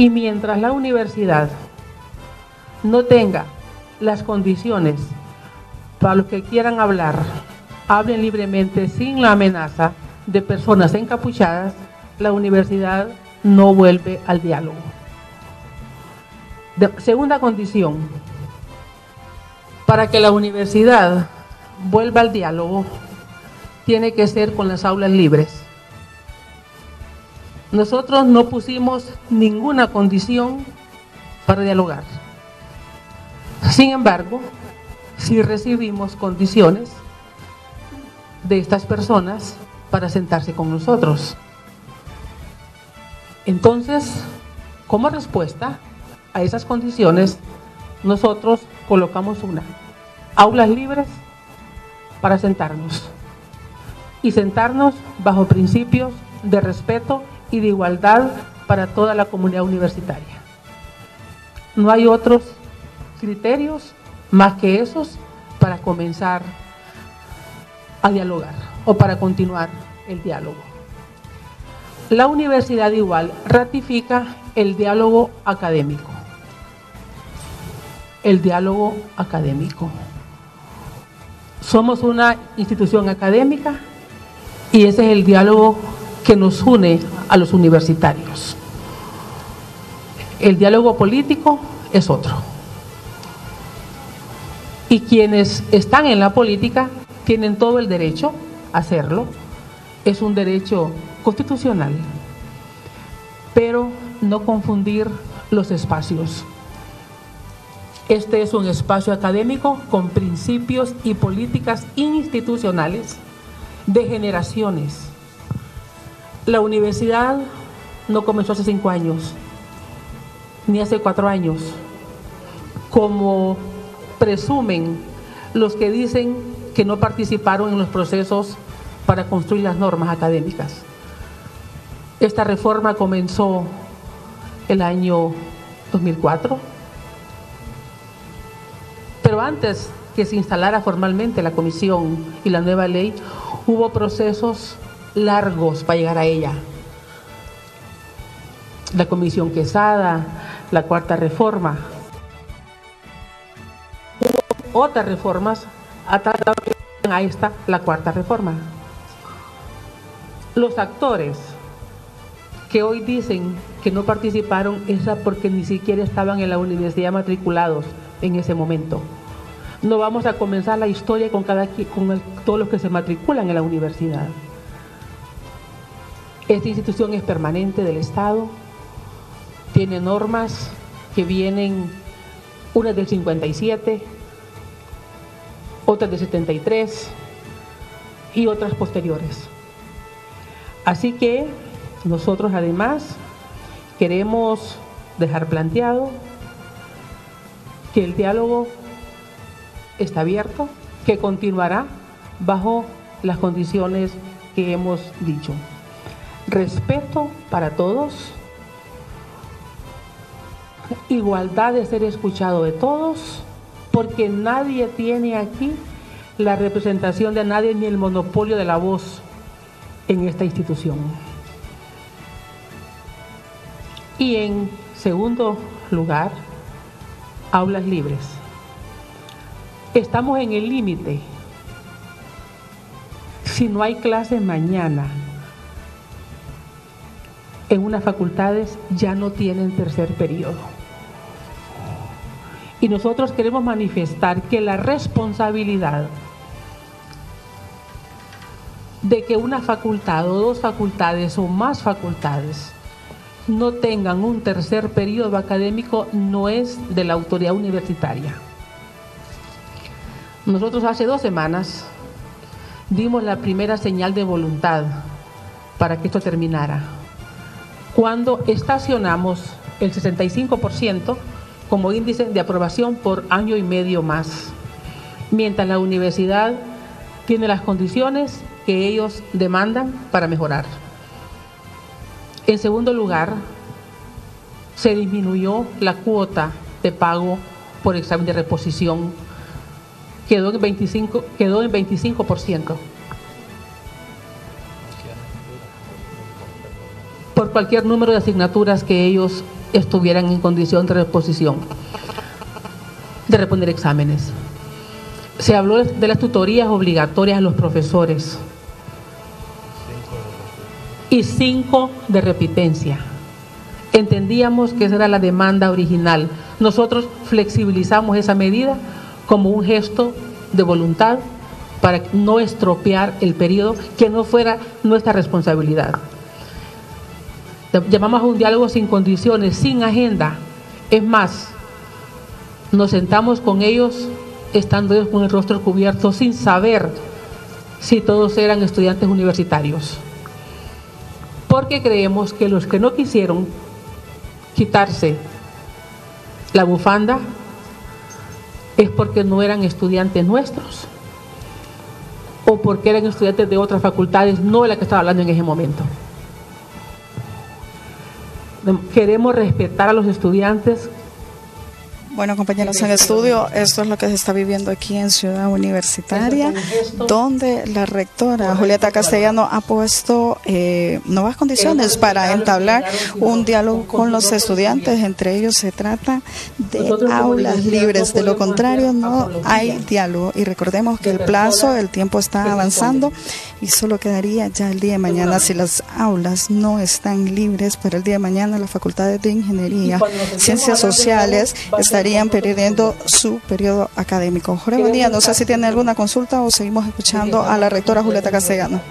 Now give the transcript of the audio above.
Y mientras la universidad no tenga las condiciones para los que quieran hablar, hablen libremente sin la amenaza de personas encapuchadas, la universidad no vuelve al diálogo. Segunda condición, para que la universidad vuelva al diálogo, tiene que ser con las aulas libres. Nosotros no pusimos ninguna condición para dialogar. Sin embargo, sí recibimos condiciones de estas personas para sentarse con nosotros. Entonces, como respuesta a esas condiciones, nosotros colocamos aulas libres para sentarnos y sentarnos bajo principios de respeto y de igualdad para toda la comunidad universitaria. No hay otros criterios más que esos para comenzar a dialogar o para continuar el diálogo. La universidad igual ratifica el diálogo académico. El diálogo académico. Somos una institución académica y ese es el diálogo que nos une a los universitarios. El diálogo político es otro. Y quienes están en la política tienen todo el derecho a hacerlo. Es un derecho constitucional. Pero no confundir los espacios. Este es un espacio académico con principios y políticas institucionales de generaciones. La universidad no comenzó hace 5 años, ni hace 4 años, como presumen los que dicen que no participaron en los procesos para construir las normas académicas. Esta reforma comenzó el año 2004, pero antes que se instalara formalmente la comisión y la nueva ley, hubo procesos largos para llegar a ella. La comisión Quesada, la cuarta reforma, otras reformas hasta a esta, la cuarta reforma. Los actores que hoy dicen que no participaron es porque ni siquiera estaban en la universidad matriculados en ese momento. No vamos a comenzar la historia con todos los que se matriculan en la universidad. Esta institución es permanente del Estado, tiene normas que vienen, unas del 57, otras del 73 y otras posteriores. Así que nosotros además queremos dejar planteado que el diálogo está abierto, que continuará bajo las condiciones que hemos dicho. Respeto para todos, igualdad de ser escuchado de todos, porque nadie tiene aquí la representación de nadie ni el monopolio de la voz en esta institución. Y en segundo lugar, aulas libres. Estamos en el límite. Si no hay clases mañana, en unas facultades ya no tienen tercer periodo. Y nosotros queremos manifestar que la responsabilidad de que una facultad o 2 facultades o más facultades no tengan un tercer periodo académico no es de la autoridad universitaria. Nosotros hace 2 semanas dimos la primera señal de voluntad para que esto terminara, cuando estacionamos el 65% como índice de aprobación por año y medio más, mientras la universidad tiene las condiciones que ellos demandan para mejorar. En segundo lugar, se disminuyó la cuota de pago por examen de reposición, quedó en 25%. Por cualquier número de asignaturas que ellos estuvieran en condición de reposición, de responder exámenes. Se habló de las tutorías obligatorias a los profesores y 5 de repitencia. Entendíamos que esa era la demanda original. Nosotros flexibilizamos esa medida como un gesto de voluntad para no estropear el periodo, que no fuera nuestra responsabilidad. Llamamos a un diálogo sin condiciones, sin agenda. Es más, nos sentamos con ellos estando ellos con el rostro cubierto, sin saber si todos eran estudiantes universitarios. Porque creemos que los que no quisieron quitarse la bufanda es porque no eran estudiantes nuestros o porque eran estudiantes de otras facultades, no de la que estaba hablando en ese momento. Queremos respetar a los estudiantes. Bueno, compañeros en estudio, esto es lo que se está viviendo aquí en Ciudad Universitaria, donde la rectora Julieta Castellano ha puesto nuevas condiciones para entablar un diálogo con los estudiantes. Entre ellos se trata de aulas libres, de lo contrario no hay diálogo. Y recordemos que el plazo, el tiempo está avanzando y solo quedaría ya el día de mañana. Si las aulas no están libres para el día de mañana, las facultades de Ingeniería, Ciencias Sociales estarían perdiendo su periodo académico. Jorge, buen día. No sé si tiene alguna consulta o seguimos escuchando a la rectora Julieta Castellano.